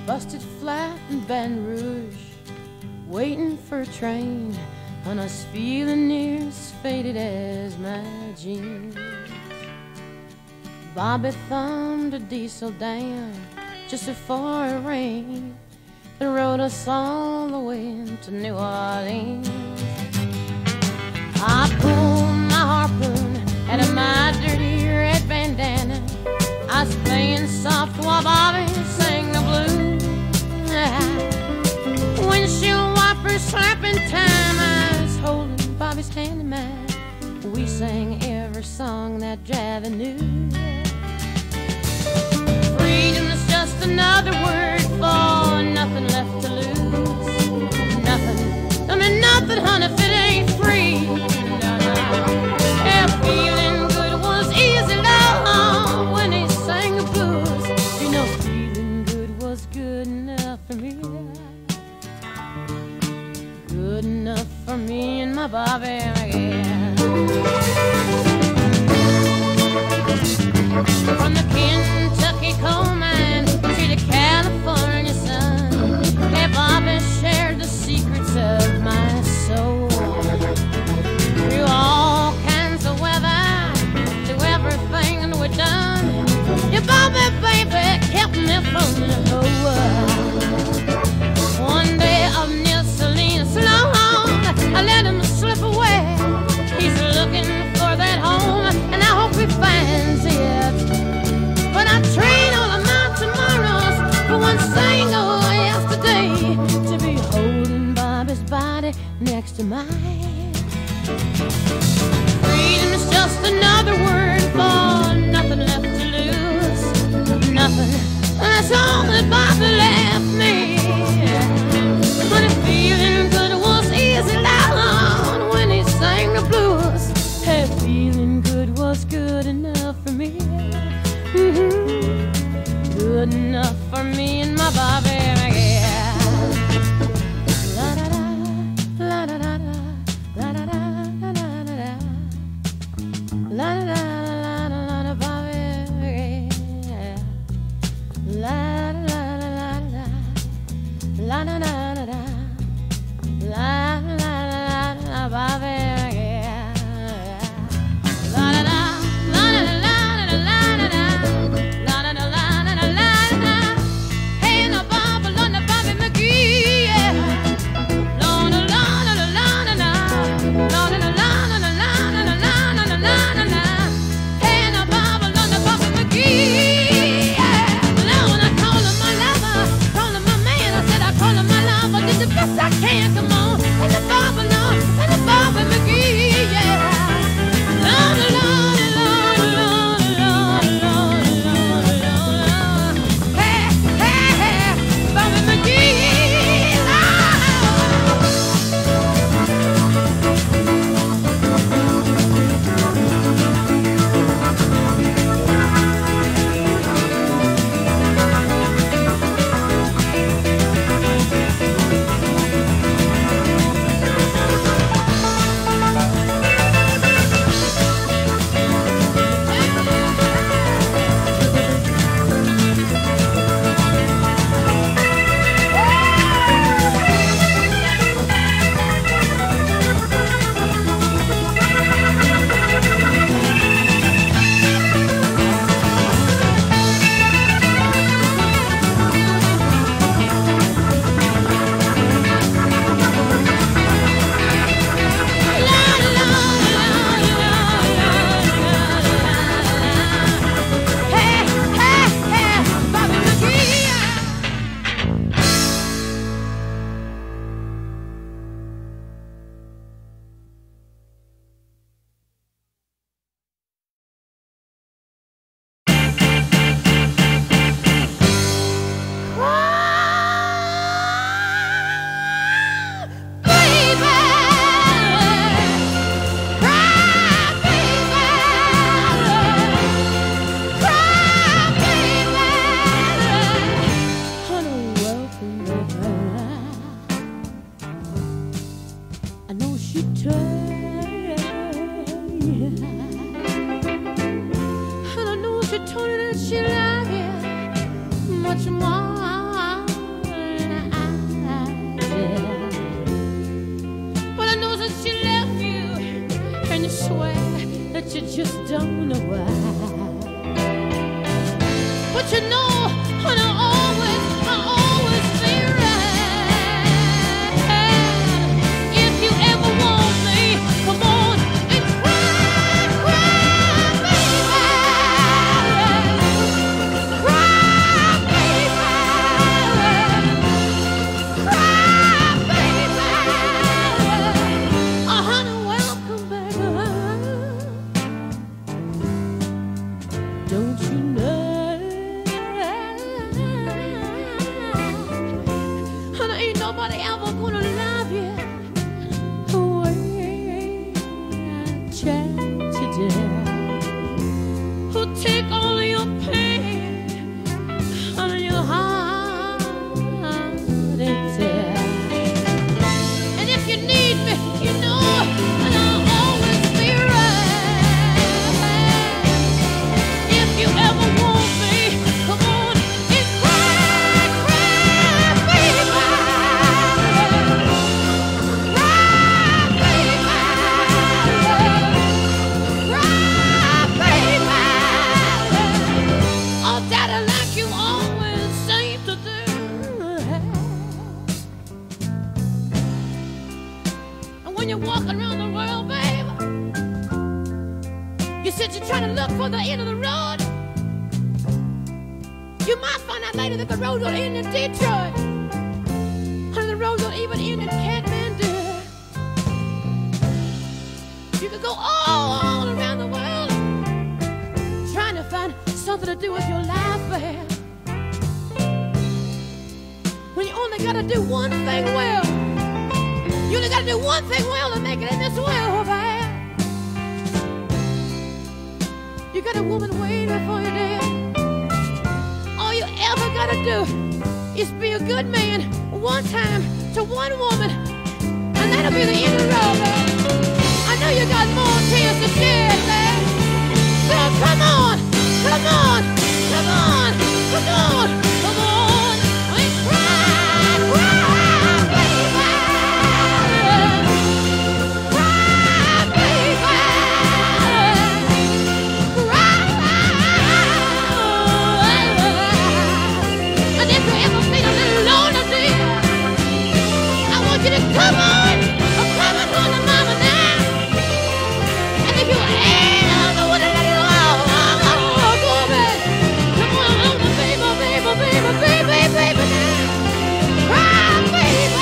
busted flat in Baton Rouge, waiting for a train, and I was feeling near as faded as my jeans. Bobby thumbed a diesel down just before it rained and rode us all the way to New Orleans. I pulled my harpoon out of my dirty red bandana. I was playing soft while Bobby sang the blues. Windshield wipers slapping time, I was holding Bobby's hand in mine. We sang every song that Javi knew. Freedom is just another word for nothing left to lose. Nothing, I mean nothing, honey, if it ain't free. Yeah, feeling good was easy, love, when he sang the blues. You know, feeling good was good enough for me. Good enough for me and my Bobby, yeah. From the Kentucky coal mine to the California sun, hey, Bobby shared the secrets of my soul. Through all kinds of weather, through everything that we've done, your Bobby, baby, kept me from the whole world. One day up near Salinas, long, I let him slip away. He's looking for that home, and I hope he finds it. But I trade all of my tomorrows for one single yesterday, to be holding Bobby's body next to mine. Freedom is just another word for nothing left to lose. Nothing, that's all that Bobby left me. But if feeling good was easy, loud when he sang the blues, hey, feeling good was good enough for me. Good enough for me and my Bobby, yeah. La da da, la da da da, la da da da da da, la da da la da Bobby, yeah. La da da da da, la da da da, la da da Bobby, yeah. La da da. I can't, come on, and the Bobby, no, and the Bobby McGee, yeah. Lord, Lord, Lord, Lord, Lord, Lord, Lord, Lord. Hey, hey, hey, Bobby McGee, she told her that she loved you much more you just don't know why. But you know, and I always be right. If you ever want me, come on and cry, baby. Cry, baby. Cry, baby. Oh, honey, welcome back. Don't you know? Nobody ever gonna love you the way I tried today. Who'll take all your pain out of your heart and tear. And if you need me, you know, and I'll always be right. If you ever want me, come on and cry, baby. You're walking around the world, baby. You said you're trying to look for the end of the road. You might find out later that the road don't end in Detroit, and the road don't even end in Kathmandu. You could go all around the world trying to find something to do with your life, baby. When you only gotta do one thing well. You only gotta do one thing well to make it in this world, man. You got a woman waiting for you there. All you ever gotta do is be a good man one time to one woman, and that'll be the end of the road, man. I know you got more tears to shed, man. So come on, come on, come on, come on, come on, and cry, baby. Come on, come on, mama now. And if you ever wanna let it all go, baby, come on, baby, baby, baby, baby, baby now. Cry, baby.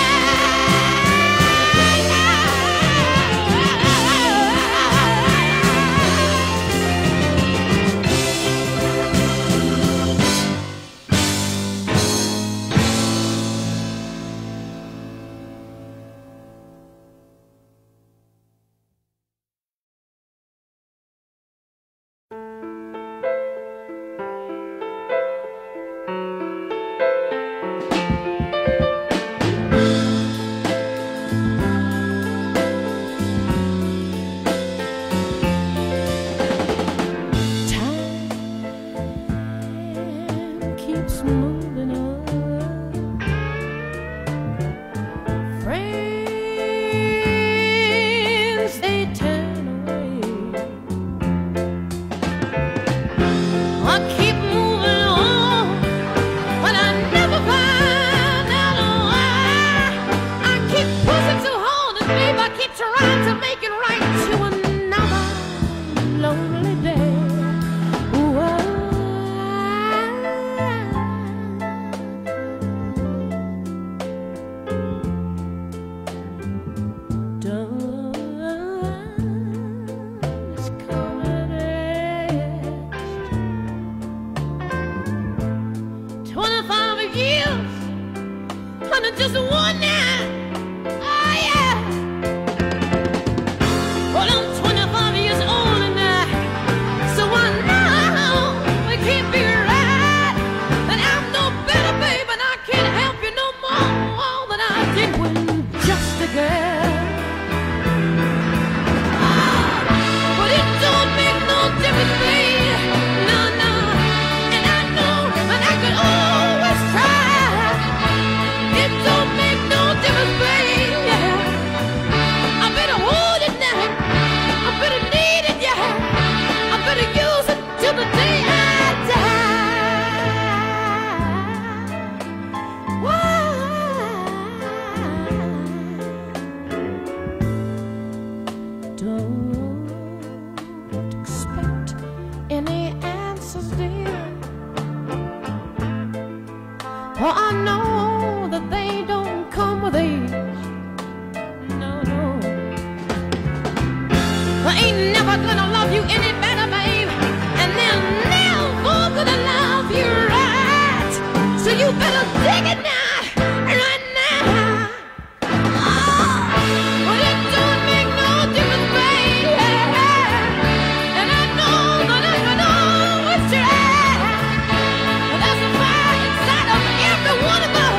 Just one night, oh yeah. Well, I'm 25 years old and For I know that they don't come with age. No, no. I ain't never gonna love you any better, babe, and they're never gonna love you right. So you better dig it now. One of the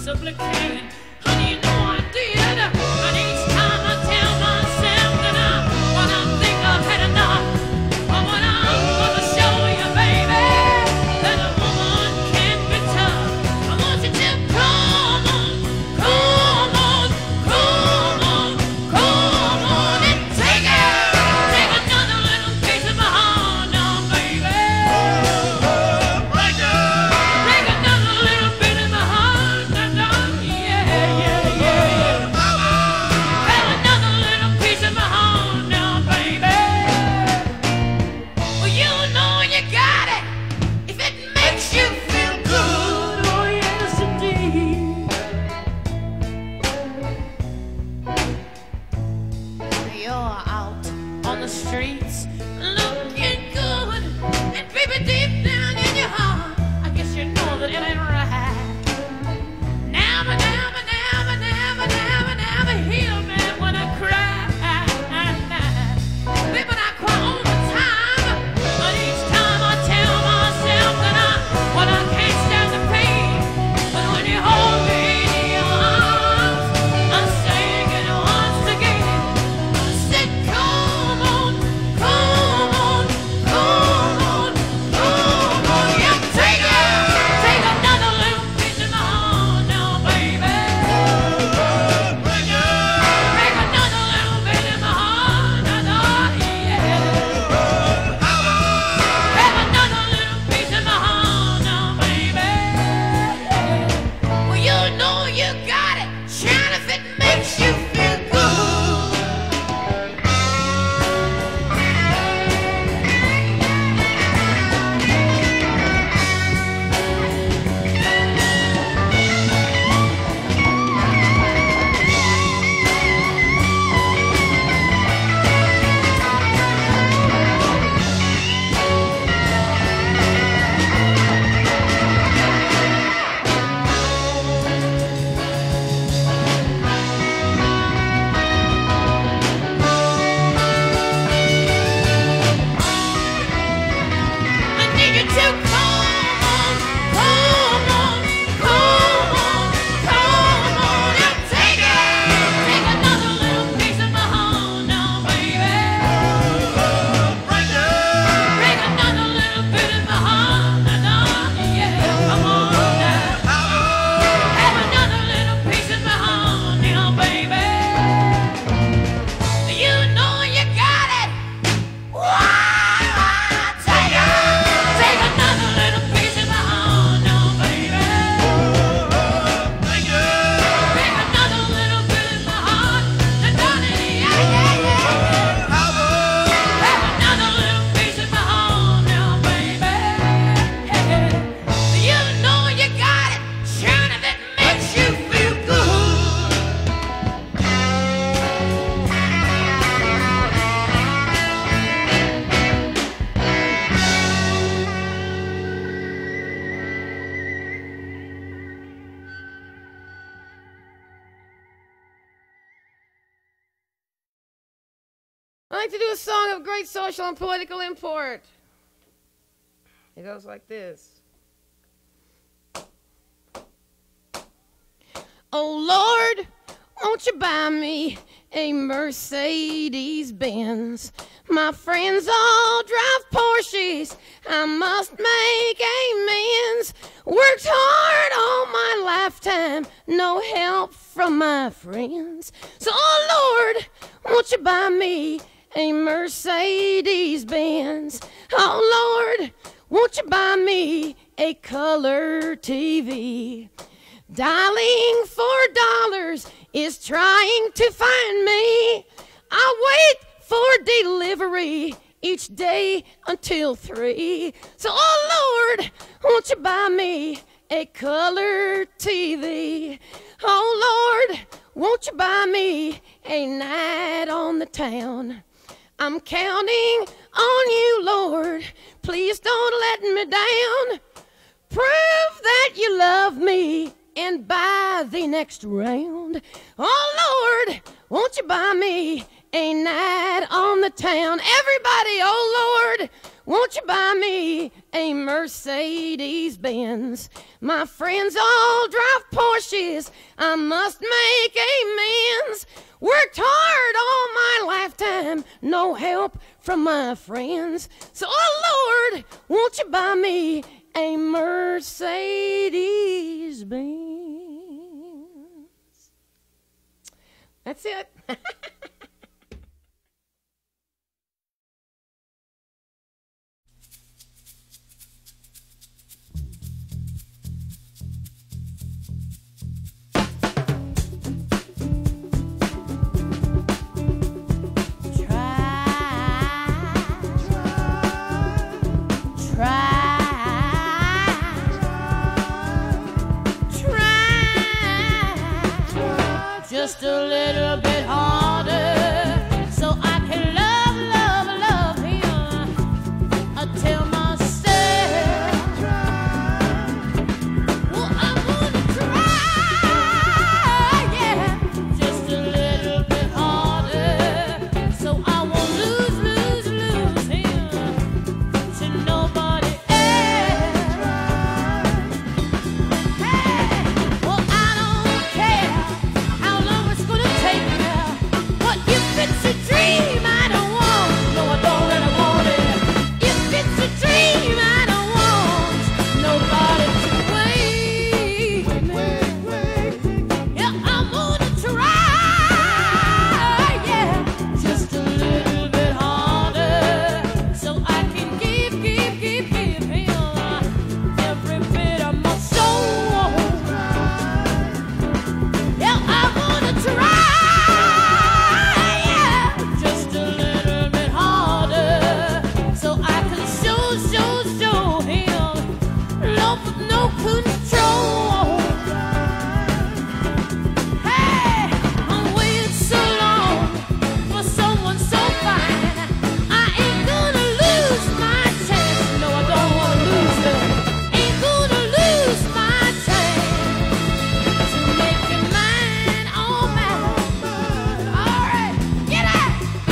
possibly can. Honey, you know I did. And each time I tell myself that when I think I've had enough, or when I'm gonna show you, baby, that a woman can be tough. I want you to come on, come on, come on, come on and take another little piece of my heart now, baby. Break another little bit of my heart now, yeah, yeah, yeah. Have another little piece of my heart now, baby. Well, you know you got it if it makes you feel good. Oh, yes, indeed. You're out on the streets looking good, and baby, deep down in your heart, I guess you know that it ain't right. Never, never, never, never, never, never heal me when I cry. Baby, I cry all the time, but each time I tell myself that when I can't stand the pain, but when you hold me in your arms, I'm saying it once again. I said, come on, come on, come on, come on. Yeah, take another little piece of my heart now, baby. Break another little bit of my heart now, yeah. Have another little piece of my heart now, baby. Well, you know you got it, shine if it makes you feel good. I need you to come on, come on, come on, come on and take another little piece of my heart now, baby. Break another little bit of my heart now, yeah. Come on now. Have another little piece of my heart now, baby. You know you got it. Take another little piece of my heart now, baby. Take another little bit of my heart, darling, yeah, yeah, yeah. Have another little piece of my heart now, baby. You know you got it, shine if it makes you feel good. I like to do a song of great social and political import. It goes like this. Oh Lord, won't you buy me a Mercedes Benz? My friends all drive Porsches, I must make amends. Worked hard all my lifetime, no help from my friends. So oh Lord, won't you buy me a Mercedes Benz? Oh Lord, won't you buy me a color TV? Dialing $4 is trying to find me. I wait for delivery each day until 3. So, oh Lord, won't you buy me a color TV? Oh Lord, won't you buy me a night on the town? I'm counting on you, Lord. Please don't let me down. Prove that you love me and buy the next round. Oh Lord, won't you buy me a night on the town? Everybody, oh Lord, won't you buy me a Mercedes Benz? My friends all drive Porsches, I must make amends. Worked hard all my lifetime, no help from my friends. So, oh Lord, won't you buy me a Mercedes-Benz? That's it. Just a little bit harder, so I can love, love, love him until myself. Well, I'm gonna try, yeah, just a little bit harder, so I won't lose him to nobody else. Hey, well, I don't care how long it's gonna take me now. But if it's a dream I don't want, no, I don't really want it. If it's a dream I don't want nobody to wait me. Yeah, I'm gonna try, yeah, just a little bit harder, so I can give him every bit of my soul. Yeah, I'm gonna try, yeah, just a little bit harder, so I can show him love with no control. Hey, I'm waiting so long for someone so fine. I ain't gonna lose my chance. No, I don't wanna lose it. Ain't gonna lose my chance to make it mine, oh man. All right, get out.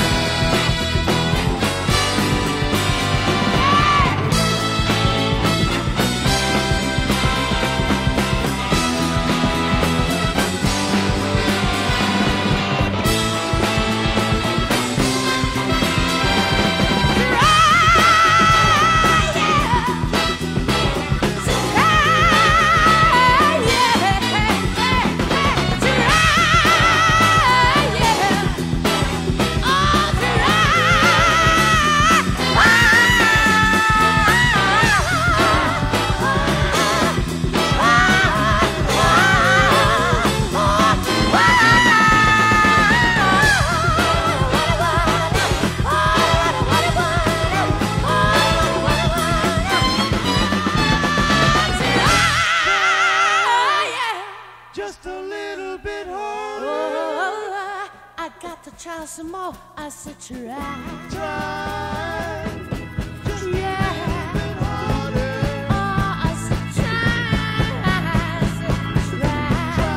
Just a little bit harder. Oh, I got to try some more. I said try. Try. Just Yeah. a little bit harder. Oh, I said try. I said try.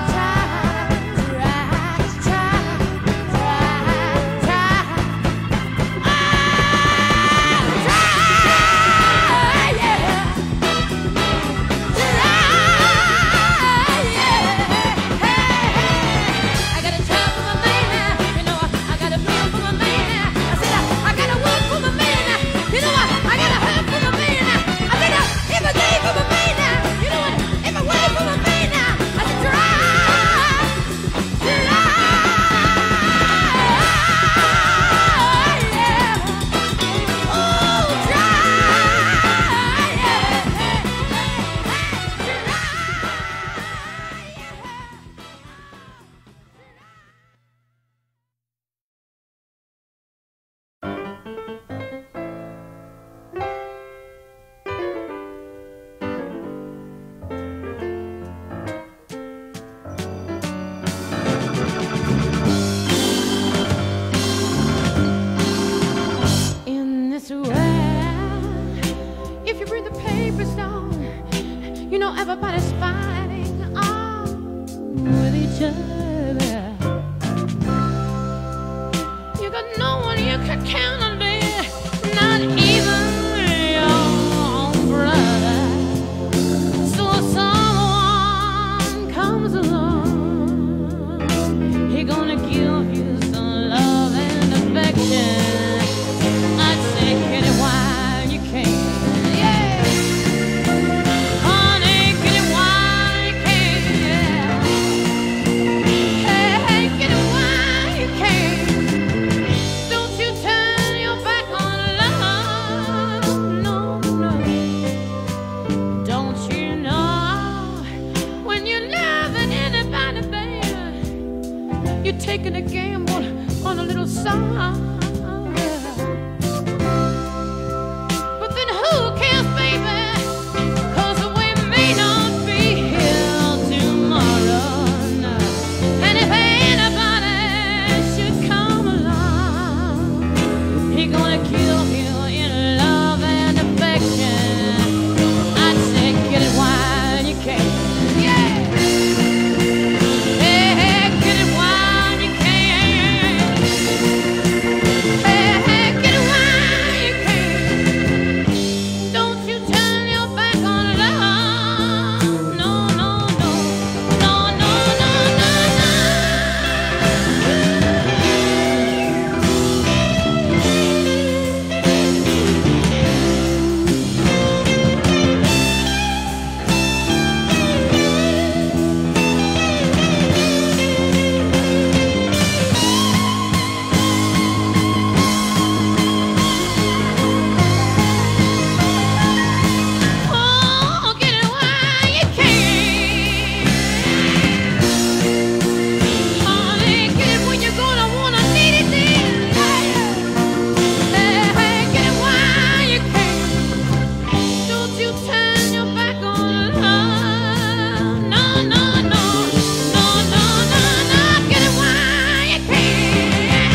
I gotta try for my man. You know, I gotta feel for my man. I said I gotta work for my man. You know what? I gotta hurt for my man. I said if I gave for my man. You know what? If I wait for my man. I said try. In this world, if you read the papers down, you know everybody's fighting with each other. You got no one you can count on there, not even your own brother. So someone comes you're taking a gamble on a little song. But then who cares, baby? 'Cause we may not be here tomorrow. No. And if anybody should come along, he's gonna kill you in love and affection. I'd say get it while you can. Yeah. Hey, get it while you can. Hey, get it while you can. Don't you turn your back on love. No, no, no. No, no, no, no, no. Oh, get it while you can. Honey, get it when you're gonna wanna need it then. Hey, get it while you can. Don't you turn your back on love. No, no, no. No, no, no, no. Get it while you can.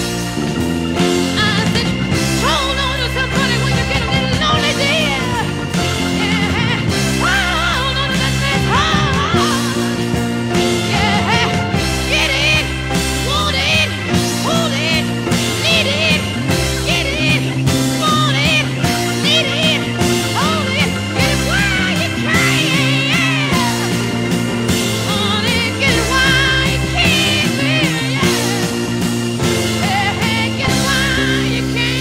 I said, hold on to somebody when you get a little lonely, dear. Yeah, hold on to that man's heart. Yeah, get it, want it, hold it, need it, get it, want it, need it, hold it, get it while you can. Honey, get it while you can, baby. Yeah, get it while you can.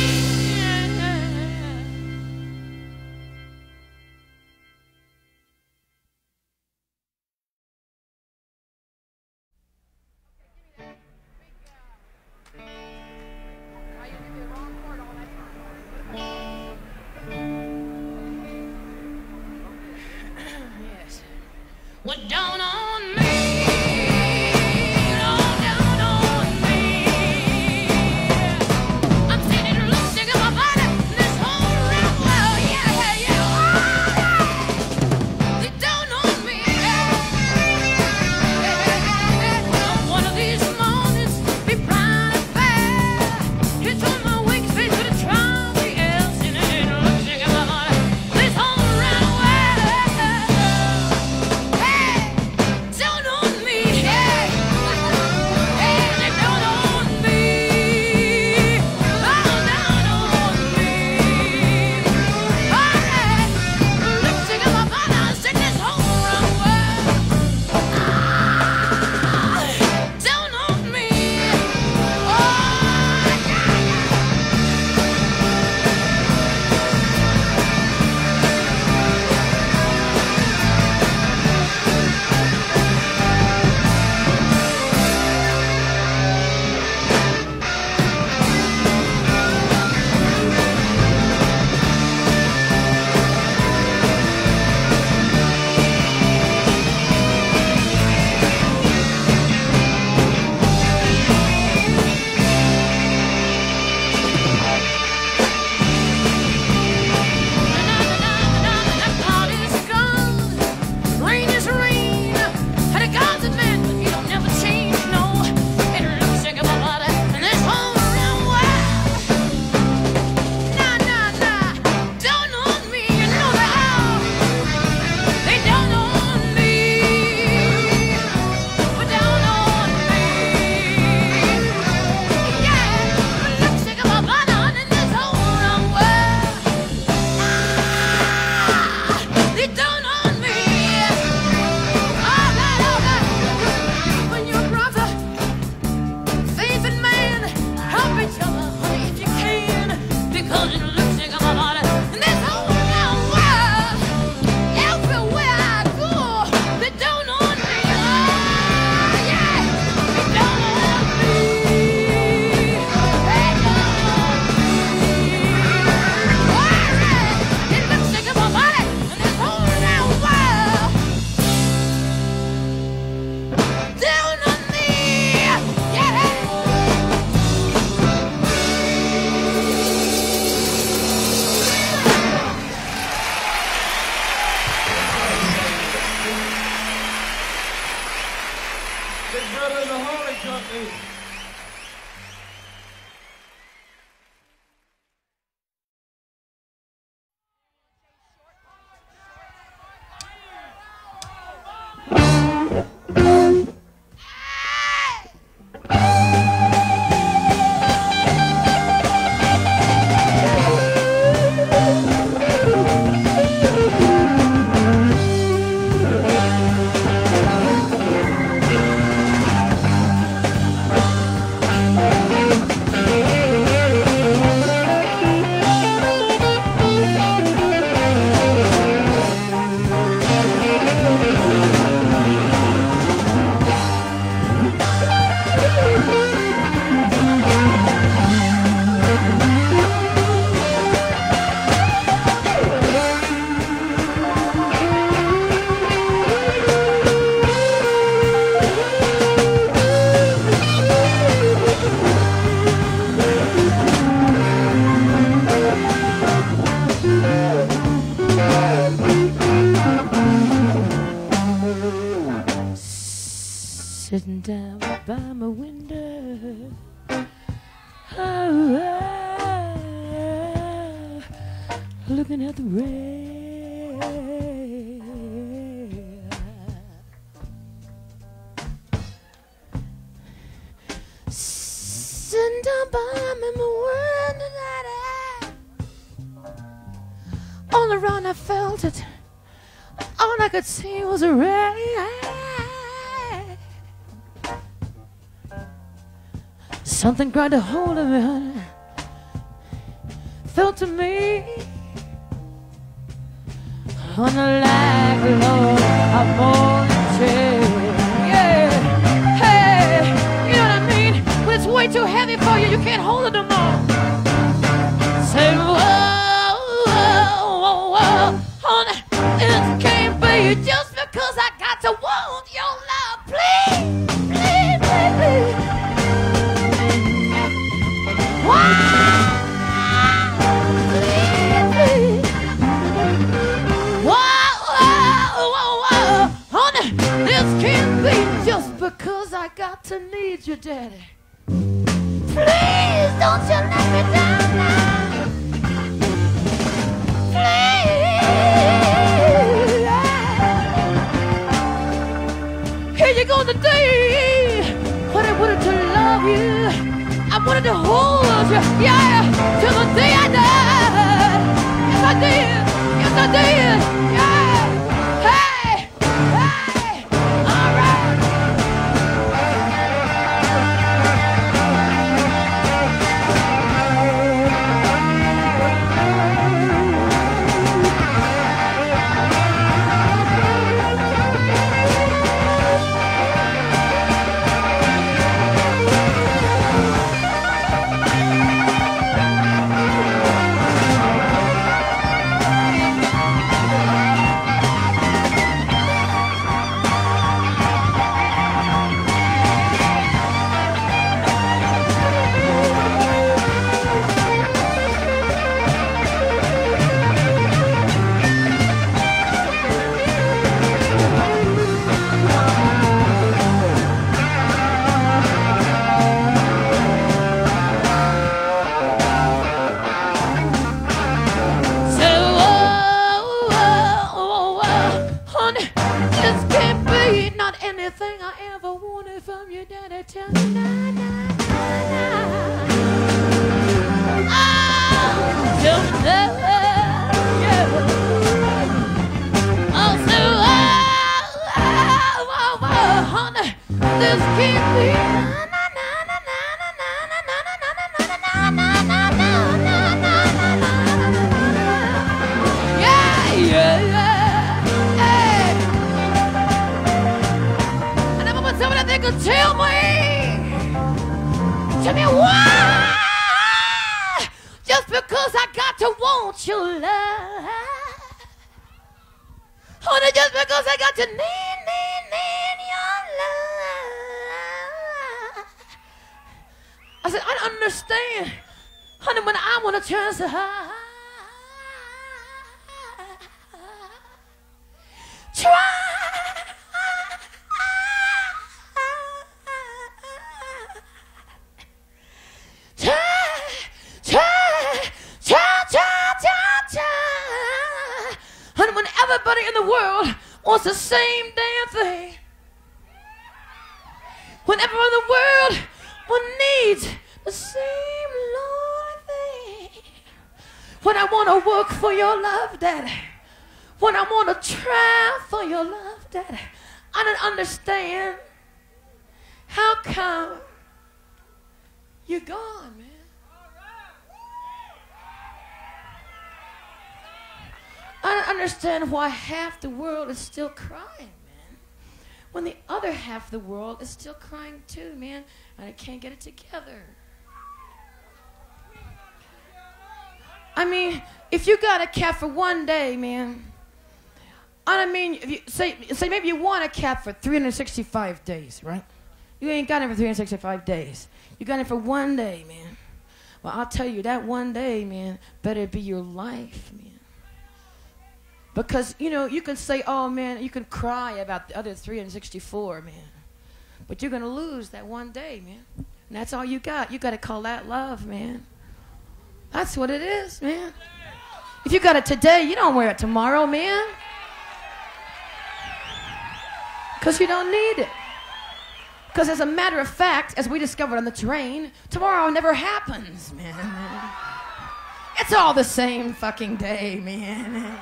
Yes. What down on me? Down on me. I'm sitting and losing my body. This whole round world, yeah, yeah. It's down on me. One of these mornings, be proud and fair. It's on my weak face with a trophy else in it. Looking at my body. This whole round world. Hey, down on me. Hey, they down on me. Oh, down on me. Alright, looking at my body. I said this whole round world. Down on me. Oh, that party's gone. Rain is rain. And a God's a man, but he don't never change, no. It looks like my body and this whole round world. Nah, nah, nah. Down on me, you know that. They down on me. Down on me. Yeah, it looks like my body and this whole round world. They down on me. All right. When you're a brother, faith in man, help each other, honey, if you can. Because it looks like my body and this whole round world. Everywhere I go, they down on me. Oh, yeah, they down on me. They down on me. All right, it looks like my body and this whole round world. Down on me. Big Brother and the Holding Company. Sitting down by my window, looking at the rain. Sitting down by my window, all around I felt it. All I could see was a rain. Something grabbed a hold of me, felt to me on the like Lord of morning. Yeah, hey, you know what I mean? When it's way too heavy for you, you can't hold it no more. Say, whoa, whoa, whoa, whoa, honey, it can't be just because I got to want your love, please, please, please, please. Because I got to need you, Daddy. Please don't you let me down now. Please. Here you go today. But I wanted to love you. I wanted to hold you, yeah, till the day I died. Yes, I did. Yes, I did. Yeah. Hey, hey, all right. Anything I ever wanted from you, Daddy, tell me now, now, now, now. Oh, tell me now, yeah. Oh, so, honey, this can't be. Yeah, yeah, yeah. Somebody they could tell me why. Just because I got to want your love, honey. Just because I got to need your love. I said I don't understand, honey. When I want a chance to try. wants the same damn thing. Whenever the world needs the same Lord thing. When I want to work for your love, Daddy. When I want to try for your love, Daddy. I don't understand. How come you're gone, man? I don't understand why half the world is still crying, man. When the other half of the world is still crying too, man. And I can't get it together. I mean, if you got a cat for one day, man. I mean, if you say maybe you want a cat for 365 days, right? You ain't got it for 365 days. You got it for one day, man. Well, I'll tell you, that one day, man, better be your life, man. Because, you know, you can say, oh, man, you can cry about the other 364, man. But you're going to lose that one day, man. And that's all you got. You got to call that love, man. That's what it is, man. If you got it today, you don't wear it tomorrow, man. Because you don't need it. Because as a matter of fact, as we discovered on the train, tomorrow never happens, man. It's all the same fucking day, man.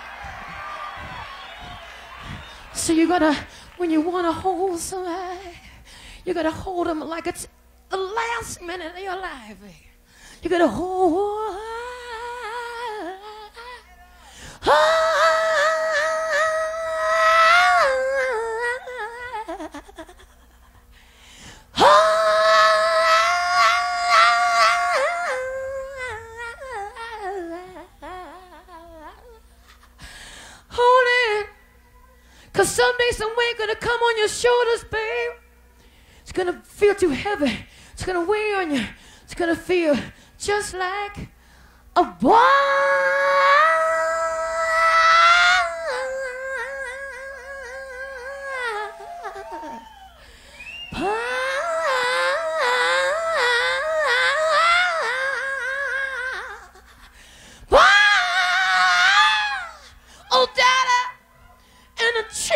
So you gotta, when you want to hold somebody, you gotta hold them like it's the last minute of your life. You gotta hold. Cause someday, some weight gonna come on your shoulders, babe. It's gonna feel too heavy. It's gonna weigh on you. It's gonna feel just like a boy. Oh, Daddy, and a chain.